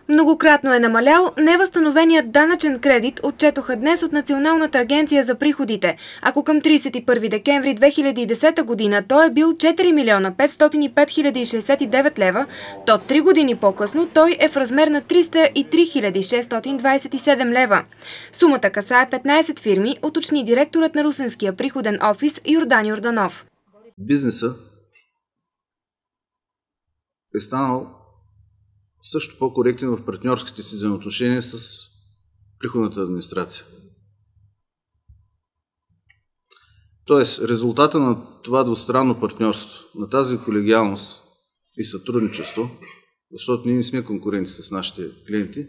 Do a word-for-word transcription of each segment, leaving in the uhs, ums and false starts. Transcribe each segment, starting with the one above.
Многократно е намалял невъзстановеният данъчен кредит, отчетоха днес от Националната агенция за приходите. Ако към тридесет и първи декември две хиляди и десета година той е бил четири милиона петстотин и пет хиляди шестдесет и девет лева, то три години по-късно той е в размер на триста и три хиляди шестстотин двадесет и седем лева. Сумата касае петнадесет фирми, уточни директорът на Русенския приходен офис Йордан Йорданов. Бизнеса е станал също по-коректен в партньорските си взаимоотношения с приходната администрация. Тоест, резултата на това двустранно партньорство, на тази колегиалност и сътрудничество, защото ние не сме конкуренти с нашите клиенти,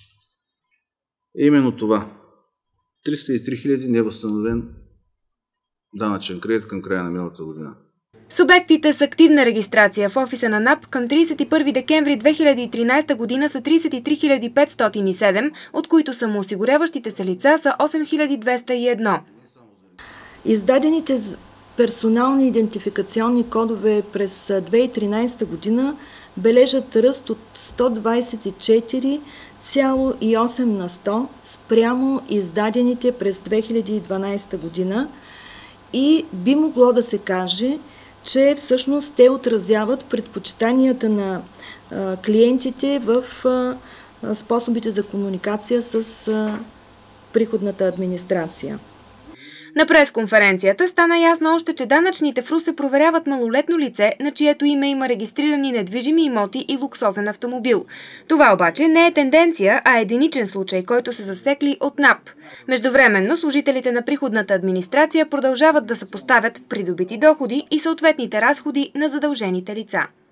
е именно това. триста и три хиляди невъзстановен данъчен кредит към края на миналата година. Субектите с активна регистрация в офиса на НАП към тридесет и първи декември две хиляди и тринадесета година са тридесет и три хиляди петстотин и седем, от които самоосигуряващите се лица са осем хиляди двеста и едно. Издадените персонални идентификационни кодове през две хиляди и тринадесета година бележат ръст от сто двадесет и четири цяло и осем на сто спрямо издадените през две хиляди и дванадесета година и би могло да се каже, че всъщност те отразяват предпочитанията на а, клиентите в а, способите за комуникация с а, приходната администрация. На пресконференцията стана ясно още, че данъчните в Русе проверяват малолетно лице, на чието име има регистрирани недвижими имоти и луксозен автомобил. Това обаче не е тенденция, а единичен случай, който се засекли от НАП. Междувременно служителите на приходната администрация продължават да съпоставят придобити доходи и съответните разходи на задължените лица.